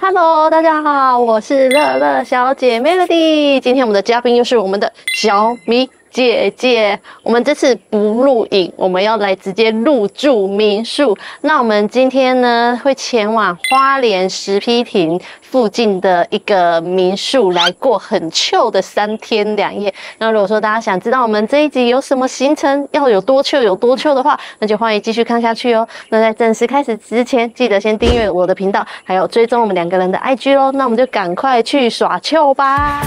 Hello， 大家好，我是乐乐小姐 Melody。今天我们的嘉宾又是我们的小米姐姐。我们这次不录影，我们要来直接入住民宿。那我们今天呢，会前往花莲石梯坪附近的一个民宿来过很chill的3天2夜。那如果说大家想知道我们这一集有什么行程，要有多chill的话，那就欢迎继续看下去哦。那在正式开始之前，记得先订阅我的频道，还有追踪我们2个人的 IG 咯。那我们就赶快去耍chill吧。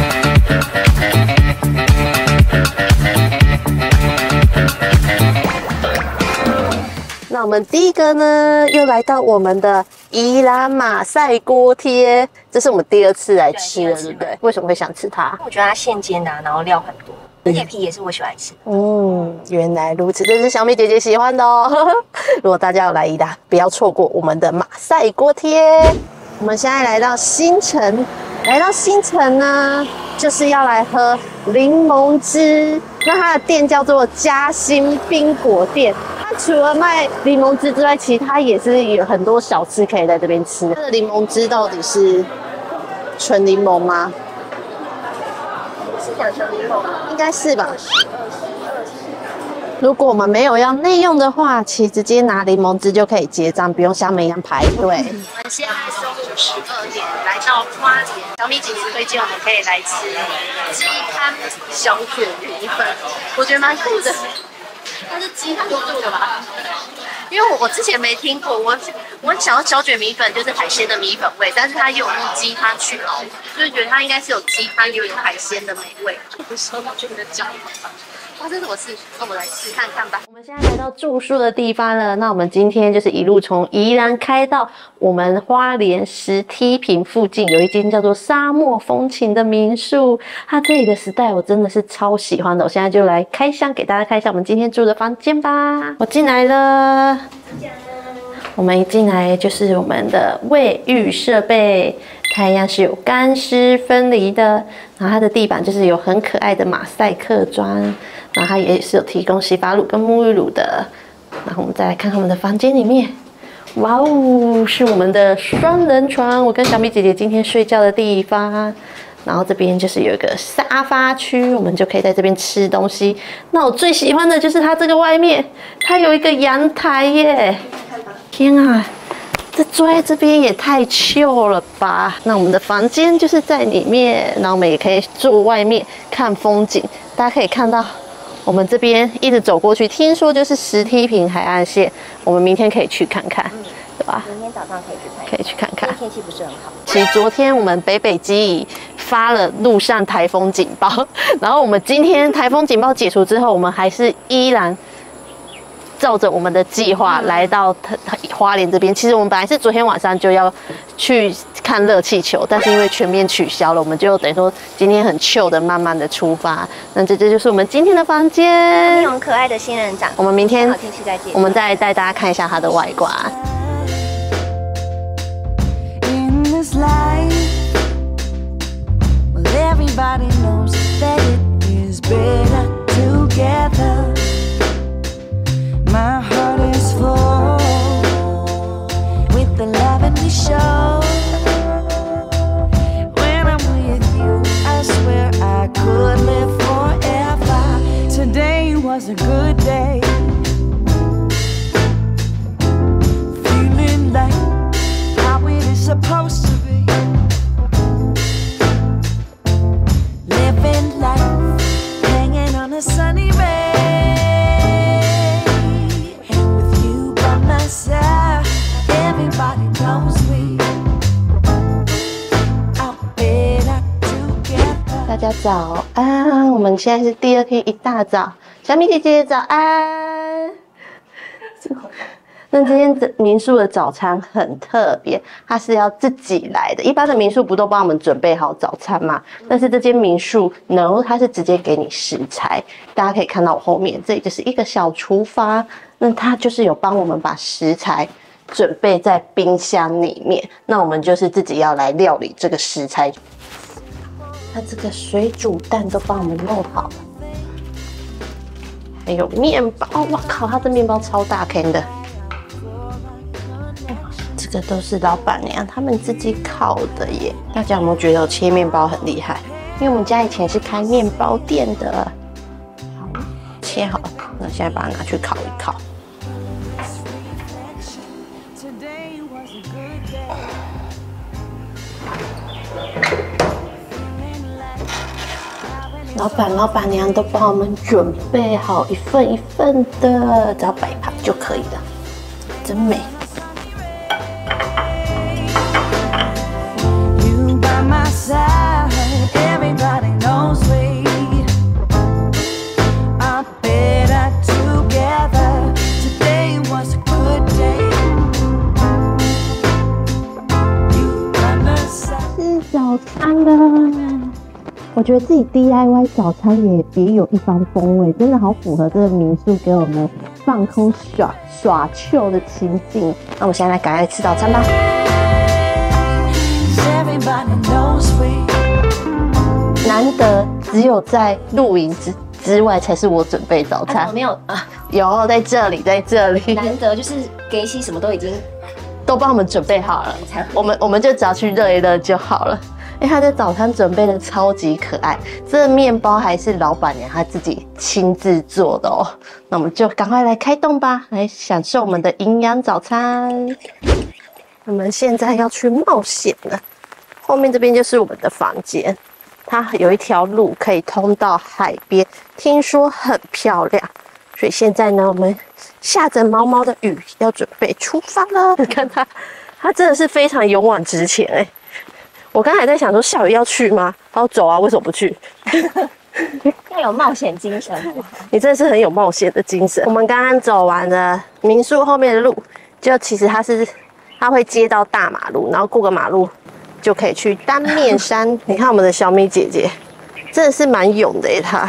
那我们第一个呢，又来到我们的宜兰马赛锅贴，这是我们第2次来吃了，对不对？为什么会想吃它？ 我觉得它现煎的，然后料很多，而且皮也是我喜欢吃。 原来如此，这是小米姐姐喜欢的哦。如果大家要来宜兰，不要错过我们的马赛锅贴。我们现在来到新城，呢，就是要来喝柠檬汁。那它的店叫做嘉兴冰果店。它除了卖柠檬汁之外，其他也是有很多小吃可以在这边吃。它的柠檬汁到底是纯柠檬吗？ 是讲纯柠檬吗？ 应该是吧。如果我们没有要内用的话，其实直接拿柠檬汁就可以结账，不用像我们一样排队。 我们现在中午12点来到花莲，小米姐姐推荐我们可以来吃鸡汤小卷米粉，我觉得蛮酷的。它是鸡汤做的吧？因为我之前没听过，我想要小卷米粉就是海鲜的米粉味，但是它又有用鸡汤去熬，所以觉得它应该是有鸡汤又有海鲜的美味。有时候就觉得讲。哇，这是我试，那我们来试看看吧。 我们现在来到住宿的地方了，那我们今天就是一路从宜兰开到我们花莲石梯坪附近，有一间叫做沙漠风情的民宿。它这里的style我真的是超喜欢的，我现在就来开箱给大家看一下我们今天住的房间吧。我进来了，我们一进来就是我们的卫浴设备。它一样是有干湿分离的，然后它的地板就是有很可爱的马赛克砖，然后它也是有提供洗发乳跟沐浴乳的。然后我们再来看看我们的房间里面，哇哦，是我们的双人床，我跟小米姐姐今天睡觉的地方。然后这边就是有一个沙发区，我们就可以在这边吃东西。那我最喜欢的就是它这个外面，它有一个阳台耶！天啊！这坐在这边也太chill了吧！那我们的房间就是在里面，然后我们也可以坐外面看风景。大家可以看到，我们这边一直走过去，听说就是石梯坪海岸线，我们明天可以去看看，对吧？ 明天早上可以去看， 可以去看看。 天气不是很好。 其实昨天我们北基已发了陆上台风警报，然后我们今天台风警报解除之后，我们还是依然照着我们的计划来到花莲这边。其实我们本来是昨天晚上就要去看热气球，但是因为全面取消了，我们就等于说今天很chill的慢慢的出发。那这就是我们今天的房间， 有很可爱的仙人掌。 我们明天好天气再见。 我们再带大家看一下它的外观。 My heart is full with the love that we show. When I'm with you, I swear I could live forever. Today was a good day. Feeling like how it is supposed to be. Living life, hanging on a sunny ray.Everybody knows we out better together. 大家早安，我们现在是第2天一大早，小米姐姐早安。那今天民宿的早餐很特别，它是要自己来的。一般的民宿不都帮我们准备好早餐吗？但是这间民宿呢，它是直接给你食材。大家可以看到我后面，这里就是一个小厨房，那它就是有帮我们把食材准备在冰箱里面，那我们就是自己要来料理这个食材。它这个水煮蛋都帮我们弄好了，还有面包，哇靠，它的面包超大坑的。 这都是老板娘他们自己烤的耶。大家有没有觉得我切面包很厉害？因为我们家以前是开面包店的。好，切好了，那现在把它拿去烤一烤。老板娘都帮我们准备好一份一份的，只要摆盘就可以了，真美。吃早餐了。我觉得自己 DIY 早餐也别有一番风味，真的好符合这个民宿给我们放空耍秀的情境。那我们现在来赶快吃早餐吧。难得只有在露营之外才是我准备早餐， 没有啊？ 有在这里。 难得就是给西什么都已经都帮我们准备好了，我们就只要去热一热就好了。因为他的早餐准备的超级可爱，这个面包还是老板娘她自己亲自做的哦。那我们就赶快来开动吧，来享受我们的营养早餐。我们现在要去冒险了，后面这边就是我们的房间，它有一条路可以通到海边，听说很漂亮。所以现在呢，我们下着毛毛的雨，要准备出发了。你看它真的是非常勇往直前哎。我刚才还在想说下雨要去吗？他说走啊，为什么不去？ 要有冒险精神。 你真的是很有冒险的精神。我们刚刚走完了民宿后面的路，就其实它会接到大马路，然后过个马路就可以去单面山。你看我们的小米姐姐，真的是蛮勇的耶，她。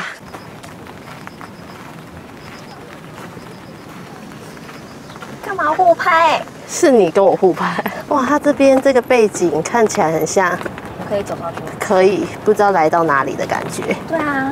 干嘛互拍？ 是你跟我互拍。哇，它这边这个背景看起来很像可以走到去， 可以不知道来到哪里的感觉。 对啊，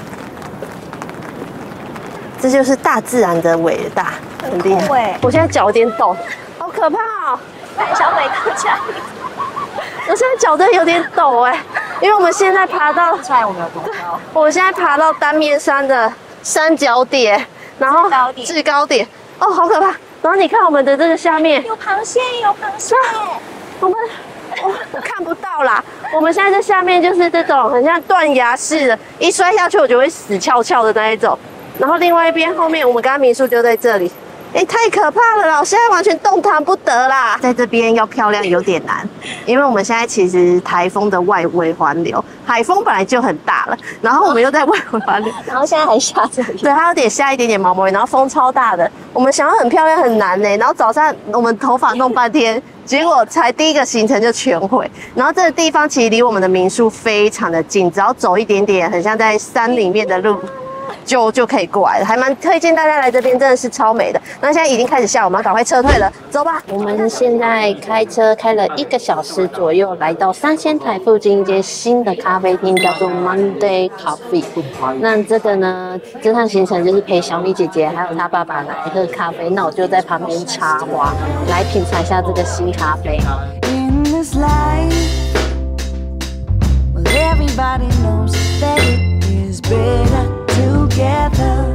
这就是大自然的伟大，很厉害。我现在脚有点抖，好可怕哦！ 小美看起来， 我现在脚真的有点抖哎，因为我们现在爬到， 出来我们有多高？ 我现在爬到单面山的山脚点，然后制高点，哦，好可怕！然后你看我们的这个下面有螃蟹， 我们我看不到啦。我们现在在下面就是这种很像断崖式的，一摔下去我就会死翘翘的那一种。然后另外一边后面我们刚刚民宿就在这里，太可怕了啦！我现在完全动弹不得啦。在这边要漂亮有点难，因为我们现在其实台风的外围环流，海风本来就很大了，然后我们又在外围环流， 然后现在还下着雨。 对，它有点下一点点毛毛雨，然后风超大的。我们想要很漂亮很难呢，然后早上我们头发弄半天，结果才第一个行程就全毁。然后这个地方其实离我们的民宿非常的近，只要走一点点，很像在山里面的路。就可以过来了，还蛮推荐大家来这边，真的是超美的。那现在已经开始下，我们要赶快撤退了，走吧。我们现在开车开了1个小时左右，来到三仙台附近一间新的咖啡厅，叫做 Monday Coffee。那这个呢，这趟行程就是陪小米姐姐还有她爸爸来喝咖啡，那我就在旁边插花，来品尝一下这个新咖啡。 In this life, well, everybody knows that it is better together.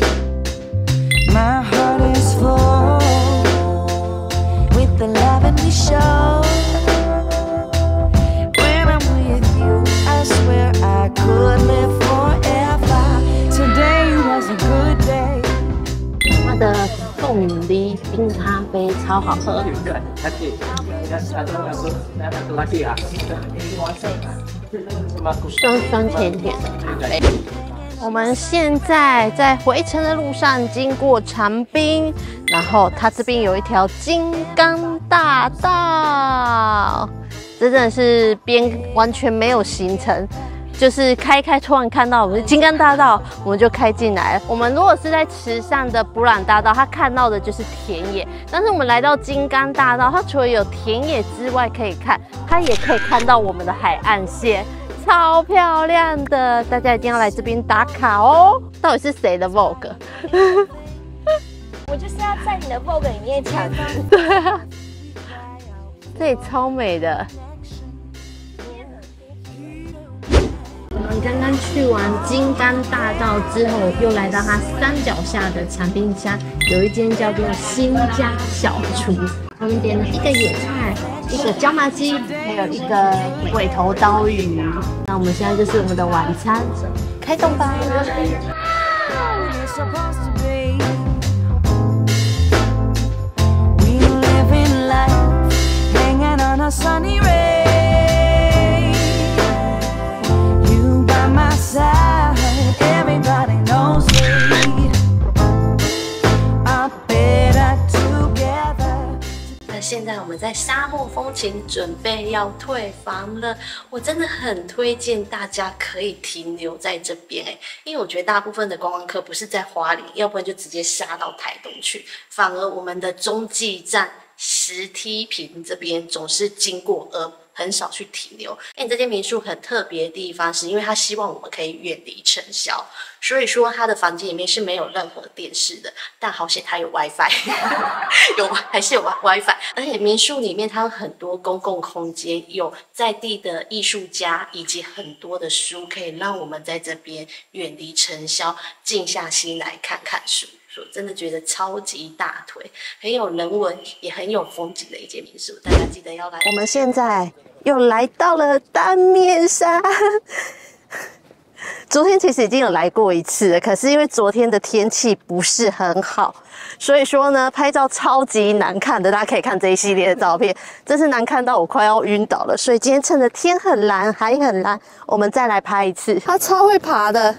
My heart is full with the love and we show. When I'm with you, I swear I could live forever. Today was a good day. 它的凤梨冰咖啡超好喝，酸酸甜甜的咖啡。我们现在在回程的路上，经过长滨，然后它这边有一条金刚大道，这真的是完全没有行程。就是开突然看到我们金刚大道，我们就开进来了。我们如果是在池上的布朗大道，它看到的就是田野，但是我们来到金刚大道，它除了有田野之外可以看，它也可以看到我们的海岸线，超漂亮的，大家一定要来这边打卡哦。到底是谁的 Vogue？ 我就是要在你的 Vogue 里面抢。 对啊。 这里超美的。我们刚刚去完金刚大道之后，又来到它山脚下的产品乡，有一间叫做新家小厨。我们点了一个野菜，一个椒麻鸡，还有一个鬼头刀鱼。那我们现在就是我们的晚餐，开动吧！ A sunny ray, you by my side, everybody knows we are better together. 那现在我们在沙漠风情准备要退房了，我真的很推荐大家可以停留在这边因为我觉得大部分的观光客不是在花莲，要不然就直接杀到台东去，反而我们的中继站。 石梯坪这边总是经过，而很少去停留。这间民宿很特别的地方，是因为他希望我们可以远离尘嚣，所以说他的房间里面是没有任何电视的，但好险他有 WiFi， 还是有 WiFi。而且民宿里面它有很多公共空间，有在地的艺术家以及很多的书，可以让我们在这边远离尘嚣，静下心来看看书。 我真的觉得超级大腿，很有人文，也很有风景的一间民宿，大家记得要来。我们现在又来到了单面山。昨天其实已经有来过一次了，可是因为昨天的天气不是很好，所以说呢，拍照超级难看的。大家可以看这一系列的照片，真是难看到我快要晕倒了。所以今天趁着天很蓝，海很蓝，我们再来拍一次。他超会爬的。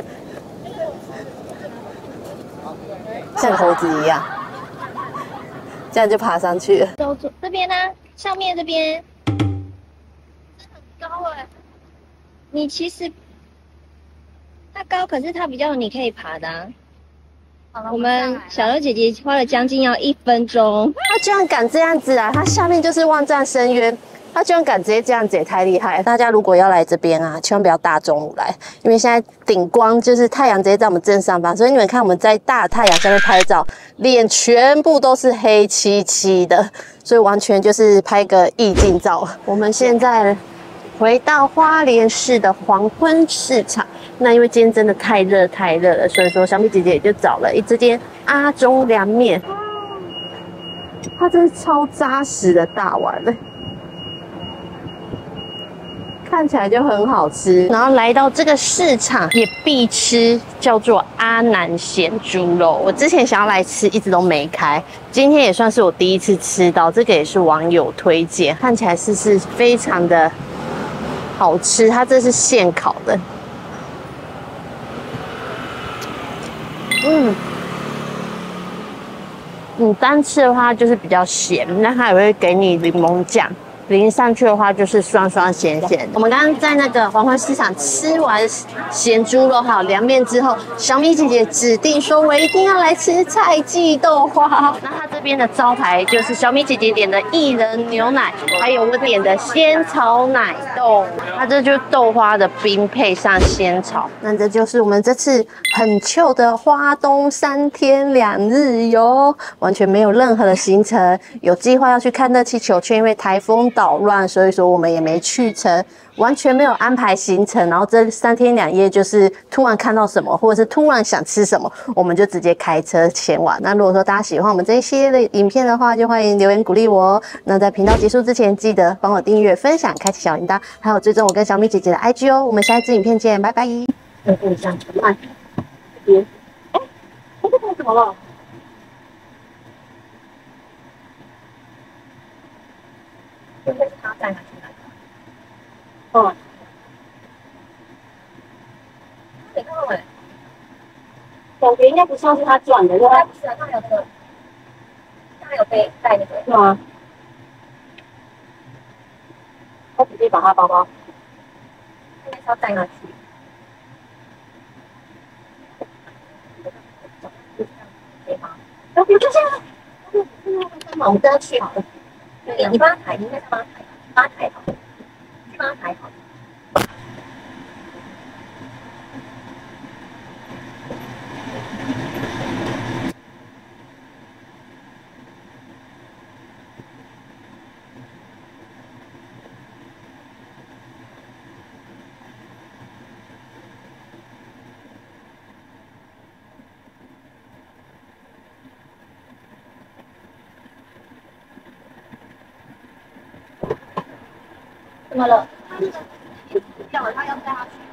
像猴子一样，这样就爬上去了。 走这边呢、上面这边，这很高你其实它高，可是它比较你可以爬的我们小刘姐姐花了将近要1分钟。 她居然敢这样子啊！它下面就是万丈深渊。 他居然敢直接这样子，也太厉害了！大家如果要来这边啊，千万不要大中午来，因为现在顶光就是太阳直接在我们正上方，所以你们看我们在大太阳下面拍照，脸全部都是黑漆漆的，所以完全就是拍个意境照。我们现在回到花莲市的黄昏市场，那因为今天真的太热了，所以说小米姐姐也就找了这间阿中凉面，它真是超扎实的大碗了。 看起来就很好吃，然后来到这个市场也必吃，叫做阿南咸猪肉。我之前想要来吃，一直都没开，今天也算是我第一次吃到，这个也是网友推荐，看起来是非常的好吃，它这是现烤的，你单吃的话就是比较咸，那它也会给你柠檬酱。 淋上去的话就是酸酸咸咸。我们刚刚在那个黄昏市场吃完咸猪肉还有凉面之后，小米姐姐指定说我一定要来吃菜记豆花。那它这边的招牌就是小米姐姐点的薏仁牛奶，还有我点的仙草奶冻。它这就是豆花的冰配上仙草。那这就是我们这次很chill的花东3天2日游，完全没有任何的行程。有计划要去看热气球，却因为台风 捣乱，所以说我们也没去成，完全没有安排行程。然后这3天2夜就是突然看到什么，或者是突然想吃什么，我们就直接开车前往。那如果说大家喜欢我们这一系列的影片的话，就欢迎留言鼓励我哦。那在频道结束之前，记得帮我订阅、分享、开启小铃铛，还有追踪我跟小米姐姐的 IG 哦。我们下一支影片见，拜拜。这样慢，别，怎么了？ 应该是他带他进来的。 哦， 没看到感觉应该不像是他转的，对吧？ 不是啊，他有背带那个。 是吗？他直接把他包包， 应该是要带他去。 别这样，我们跟他去好了。 对，你帮他抬，你应该是帮他抬好，帮他抬好。 怎么了？掉了，他要带他去。